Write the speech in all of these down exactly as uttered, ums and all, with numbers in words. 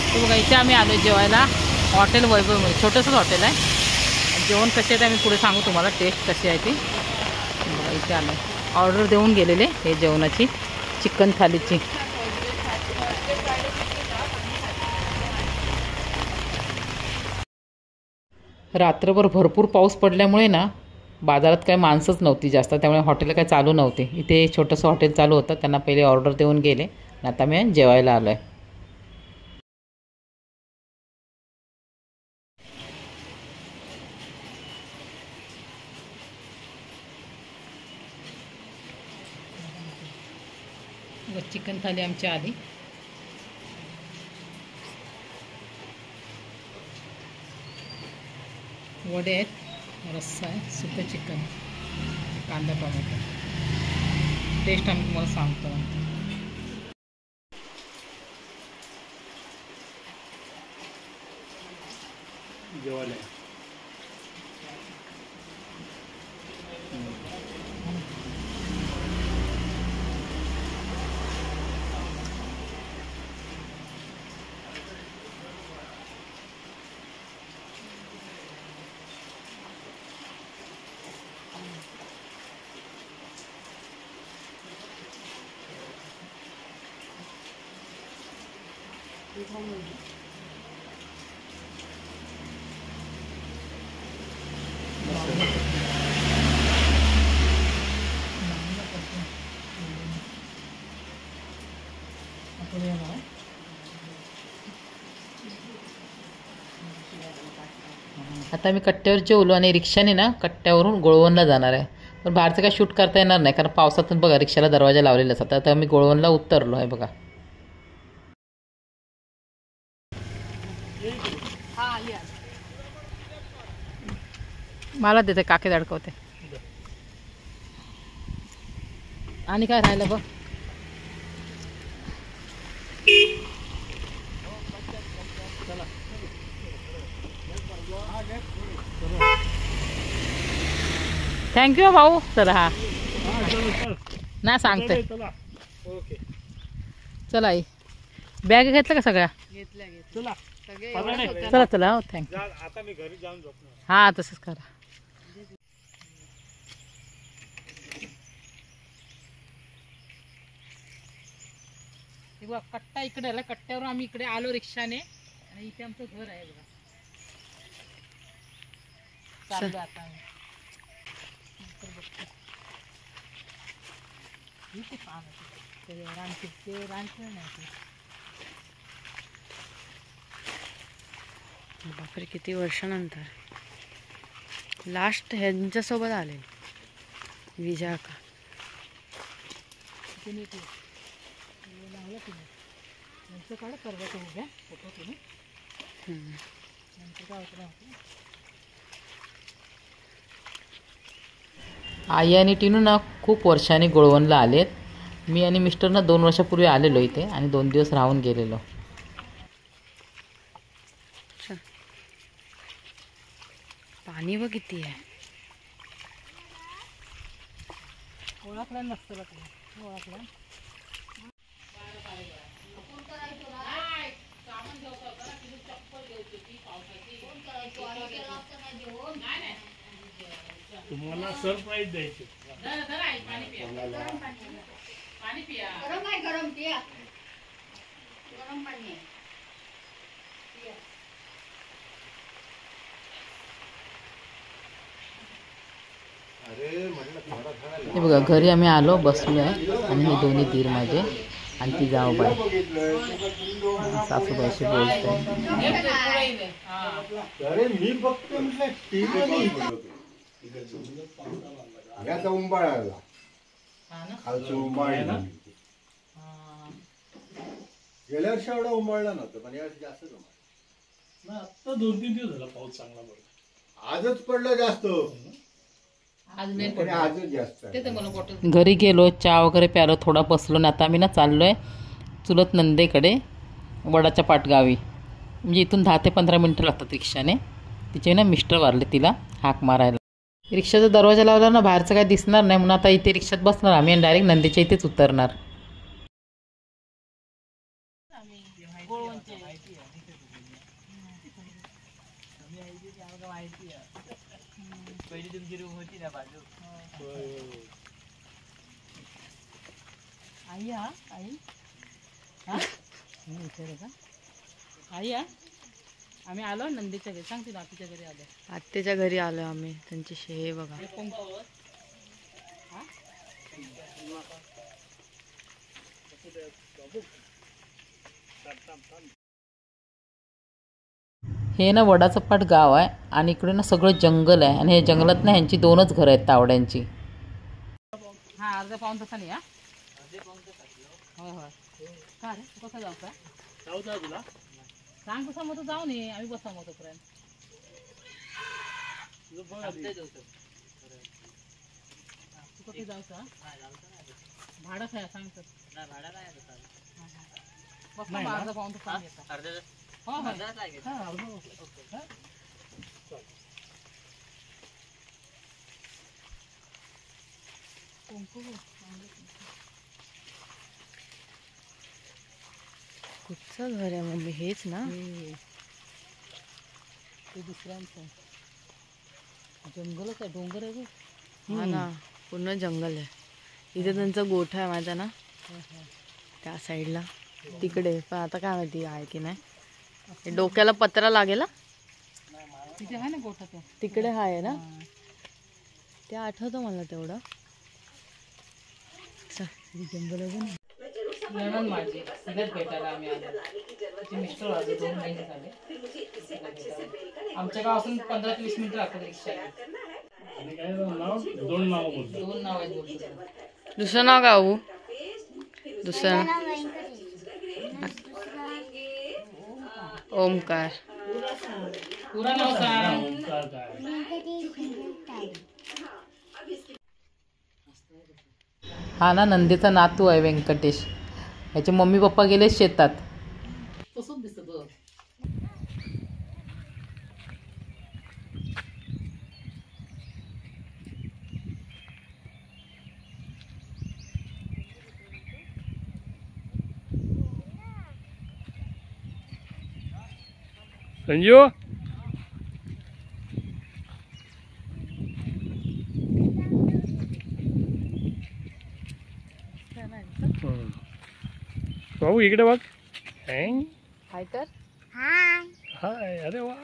तो बघा इथे आम्ही आलो जेवायला हॉटेल वैभवमध्ये. छोटंसंच हॉटेल आहे. जेवण कसे आहे ते आम्ही पुढे सांगू तुम्हाला, टेस्ट कशी आहे ती. बघा इथे आलो, ऑर्डर देऊन गेलेले हे जेवणाची, चिकन थालीची. रात्रभर भरपूर पाऊस पडल्यामुळे ना बाजारात काही माणसंच नव्हती जास्त, त्यामुळे हॉटेल काही चालू नव्हते. इथे छोटंसं हॉटेल चालू होतं, त्यांना पहिले ऑर्डर देऊन गेले. आता मी जेवायला आलो आहे. चिकन थाली आमची आली. वडे आहेत, रस्सा आहे, सुकं चिकन, कांदा टोमॅटो. टेस्ट आम्ही तुम्हाला सांगतो. जेवायला आता मी कट्ट्यावर जेवलो आणि रिक्षाने ना कट्ट्यावरून गोळवणला जाणार आहे. पण बाहेरचं काय शूट करता येणार नाही, कारण पावसातून बघा रिक्षाला दरवाजा लावलेला असतात. आता मी गोळवणला उतरलो आहे बघा. मला देते काके अडकवते. आणि काय राहिलं बघ. थँक्यू भाऊ. चला हा ना सांगते. चला आई बॅग घेतलं का सगळ्या? चला चला. हो थँक्यू. हा तसंच करा. बघा कट्टा इकडे आला, कट्ट्यावर आम्ही इकडे आलो रिक्षाने आणि इथे आमचं घर आहे बघा. चालू आता बापरे, किती वर्षानंतर लास्ट ह्यांच्यासोबत आले विजया का. आई आणि टिनू ना खूप वर्षांनी गोळवणला आलेत. मी आणि मिस्टर ना दोन वर्षापूर्वी आलेलो इथे आणि दोन दिवस राहून गेलेलो. पाणी व किती आहे. ओळखला नसतं ओळखला. तुम्हाला सरप्राईज द्यायचे. पाणी पिया. गरम आहे, गरम पिया. गरम पाणी आहे. हे बघा घरी आम्ही आलो, बसलो आहे आणि हे दोन्ही दीर माझे आणि ती जाऊ बाई सासूबाईशी बोलते. उंबाळाला खालचं उंबाळ गेल्या वर्षी एवढा उंबाळला नव्हतं, पण या वर्षी जास्त उंबाळ. आता दोन तीन दिवस झाला पाऊस चांगला पडला. आजच पडलं जास्त. आज नाही पण आजच जास्त. घरी गेलो, चहा वगैरे प्यालो, थोडा बसलो ना. आता आम्ही ना चाललोय चुलत नंदेकडे वडाच्या पाटगावी. म्हणजे इथून दहा ते पंधरा मिनटं लागतात रिक्षाने. तिचे ना मिस्टर वारले, तिला हाक मारायला. रिक्षाचा दरवाजा लावला ना बाहेरचं काय दिसणार नाही, म्हणून आता इथे रिक्षात बसणार आम्ही आणि डायरेक्ट नंदेच्या इथेच उतरणार. आई हा आई हा विचार का आई हा आम्ही आलो नंदीच्या घरी सांग तुला आतीच्या घरी आलो आत्याच्या घरी आलो आम्ही त्यांची शे बघा. हे ना वडाचं पाट गाव आहे आणि इकडे ना सगळं जंगल आहे आणि हे जंगलात ना ह्यांची दोनच घरं आहेत तावड्यांची. हा अर्धा पाऊन तासाने या होय होय का रे तू कसं जाऊ का जाऊ जा तुला सांग तसं मग तू जाऊ नये आम्ही बसा मग तोपर्यंत तुझं बघ आधी. तू कसं जाऊ का भाडं काय सांगतो बस मग अर्धा पाऊन तास येतात हो हो हा, अर्धा वाजता. हा? कुठचं घर आहे मम्मी हेच ना. ते दुसऱ्यांचं जंगलच आहे डोंगर आहे गं. हा ना पूर्ण जंगल आहे. इथे त्यांचा गोठा आहे माहिती आहे ना त्या साईडला तिकडे. पण आता काय माहिती आहे की नाही. हे डोक्याला पत्रा लागेल हा? तिथे आहे ना गोठा त्या तिकडे आहे ना ते आठवतं मला तेवढं. जंगल आहे ना नणंद माझी सगळ्यात भेटायला आम्ही आलो तिचे मिस्टर आले दोन महिने झाले आमच्या गावापासून पंधरा ते वीस मिनिटं लागतात रिक्षा आणि काय नाव दोन नाव बोलतो दोन नाव आहेत बोलतो दुसरं नाव का हो दुसरं ओमकार. पुरा नाव सांग ओंकार काय हा ना नंदीचा नातू आहे व्यंकटेश. याचे मम्मी पप्पा गेले शेतात. तसंच दिसत बघ. संजू भाऊ इकडे बघ. हँग हाय तर हाय अरे वा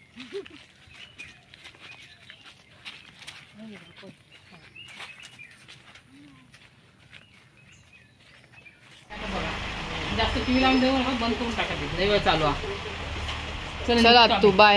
जास्त टीव्ही लावून देऊ नका बंद करून टाका ते लय वेळ चालू आहे. चल चला तू बाय.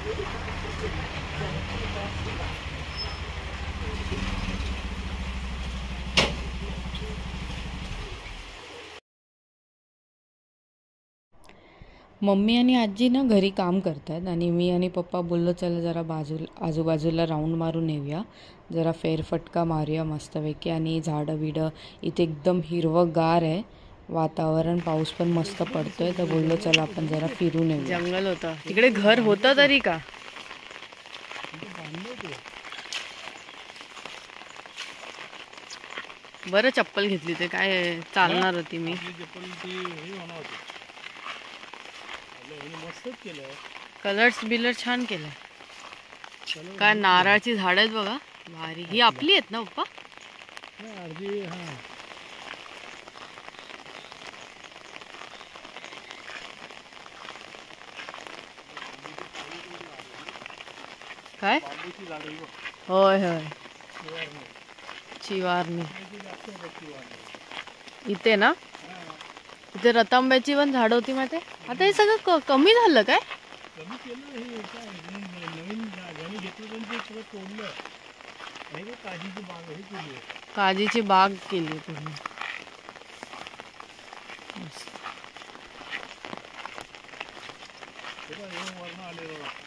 मम्मी आणि आजी ना घरी काम करतात आणि मी आणि पप्पा बोललो चला जरा बाजू आजूबाजूला राऊंड मारून येऊया जरा फेरफटका मारूया मस्तपैकी. आणि झाडं बिडं इथे एकदम हिरवंगार आहे वातावरण. पाऊस पण मस्त पडतोय तर बोललो चला आपण जरा फिरून येऊ. जंगल होतं तिकडे घर होतं तरी का बरं चप्पल घेतली ते काय चालणार होती मी. चप्पल ती हे होणार होती मस्तच केलं. कलर्स बिलर छान केलंय. काय नारळाची झाड आहेत बघा भारी. ही आपली आहेत ना पप्पा. अर्धी हा काय होय होय चिवारणी इथे ना. इथे रतांब्याची पण झाड होती माहिती. आता हे सगळं क- कमी झालं काय. कमी केलं हे काय नवीन ज्यांनी घेतलं पण ते सगळं तोडलं आणि ते काजीची बाग हे केली आहे. काजीची बाग केली पूर्ण. ते बघ, हे वरनं आलेलं रस्ता.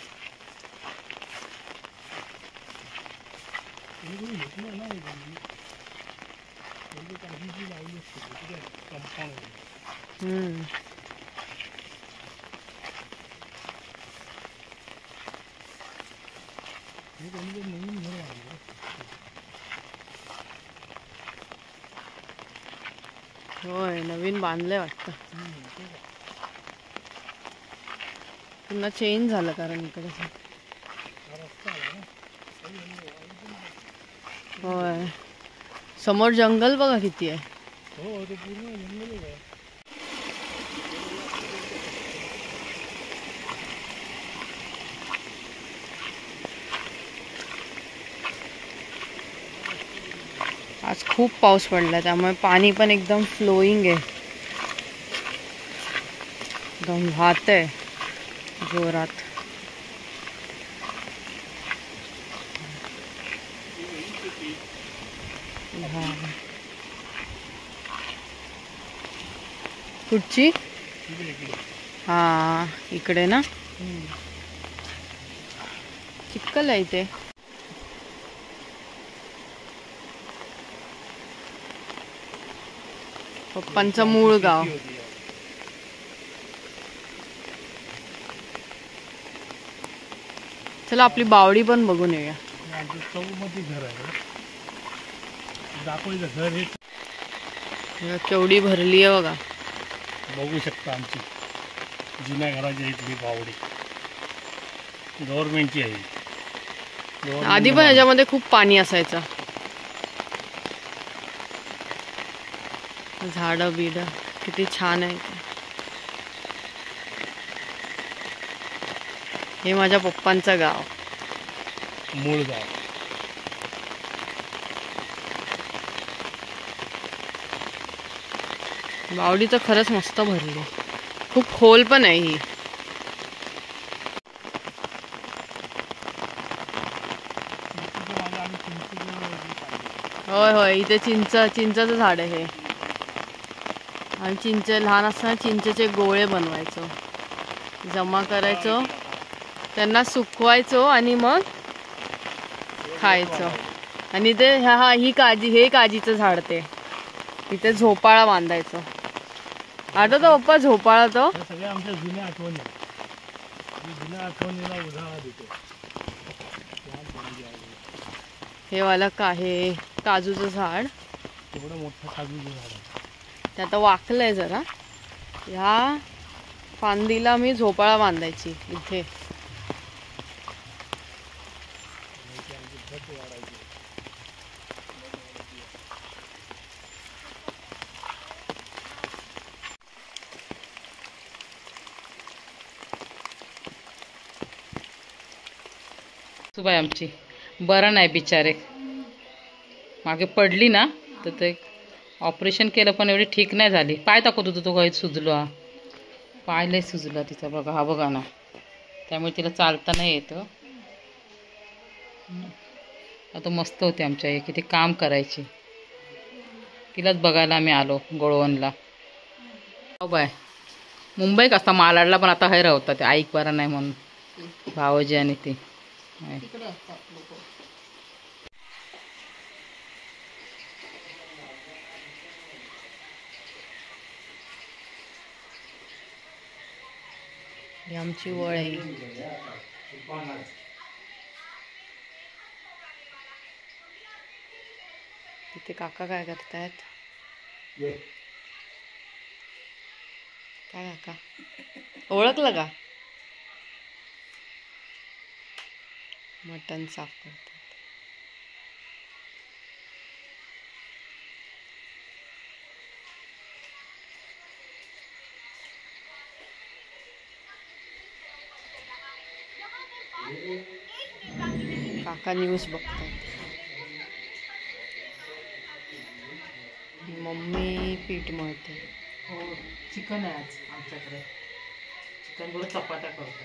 हे कोणी घेतलं ना हे जमीन. म्हणजे काजीची लावली असते ठीक आहे कंपाऊंड. हम्म हे कोणी नवीन घर बांधलं. होय नवीन बांधलंय वाटतं. पुन्हा चेंज झालं कारण इकडे होय समोर जंगल बघा किती आहे. हो ते पूर्ण जंगलच आहे. आज खूप पाऊस पडला त्यामुळे पाणी पण एकदम फ्लोईंग आहे, एकदम वाहत आहे जोरात. हा कुठची? हा इकडे ना चिखल आहे इथे. पप्पांचं मूळ गाव. चला आपली बावडी पण बघून येऊया. आमचं चौमध्ये घर आहे. दाखवायचं घर हे केवढी भरली आहे बघा. बघू शकता आमची जुन्या घराची इथली बावडी गव्हर्नमेंटची आहे. आधी पण याच्यामध्ये खूप पाणी असायचं. झाडं बिड किती छान आहे. हे माझ्या पप्पांचं गाव, मूळ गाव. बावडी तर खरंच मस्त भरली. खूप खोल पण आहे ही. होय होय इथे चिंच चिंचाचं झाड आहे हे. आणि चिंच लहान असताना चिंचेचे गोळे बनवायचो, जमा करायचो, त्यांना सुकवायचो आणि मग खायचो. आणि ते ह्या हा ही काजी हे काजीचं झाड ते इथे झोपाळा बांधायचो. आठवतो पप्पा झोपाळा तो? सगळ्या आमच्या जुन्या आठवणी. जुन्या आठवणीला उजाळा देतो. हे वाला का हे काजूचं झाड, एवढं मोठं काजूचं झाड आहे. ते आता वाकलंय जरा. ह्या फांदीला मी झोपाळा बांधायची इथे. सुबाई आमची बरं नाही बिचारे. मागे पडली ना तर ते ऑपरेशन केलं पण एवढी ठीक नाही झाली. पाय दाखवत होतो तो काही सुजलो. हा पाय लय सुजला तिचा बघा. हा बघा ना. त्यामुळे तिला चालता नाही येतं. आता मस्त होते आमच्या हे किती काम करायची. तिलाच बघायला आम्ही आलो गोळवणला. हो बाय मुंबई कसा मालाडला पण आता हे राहतात ते ऐक बरं नाही म्हणून भावजी आणि ते ही आमची वळ आहे. तिथे काका काय करतायत? काय काका ओळखलं का? मटण साफ करतात. काका न्यूज बघतात. मम्मी पीठ मळते. हो चिकन आहे आज आमच्याकडे. चिकन बरोबर चपात्या करतो.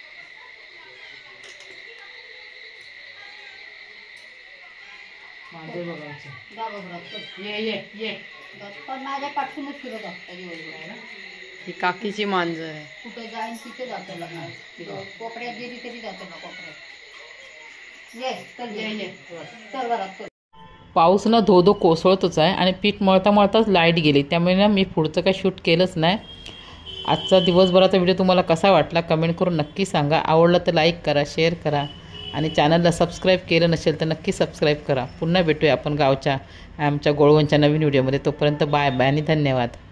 माझे बघायचे. ये ये ये पण माझ्या पाठवूनच फिरत असतात दिवसभर ना. ही काकीची मांजर आहे. कुठे जाईन तिथे जातो लग्न. कोपऱ्यात गेली तरी जातो ना कोपऱ्यात. ये चल ये ये चल घरात चल. पाऊस ना धो धो कोसळतोच आहे आणि पीठ मळता मळताच लाईट गेली. त्यामुळे ना मी पुढचं काही शूट केलंच नाही. आजचा दिवसभराचा व्हिडिओ तुम्हाला कसा वाटला कमेंट करून नक्की सांगा. आवडला तर लाईक करा, शेअर करा आणि चॅनलला सबस्क्राईब केलं नसेल तर नक्की सबस्क्राईब करा. पुन्हा भेटूया आपण गावच्या आमच्या गोळवणच्या नवीन व्हिडिओमध्ये. तोपर्यंत बाय बाय आणि धन्यवाद.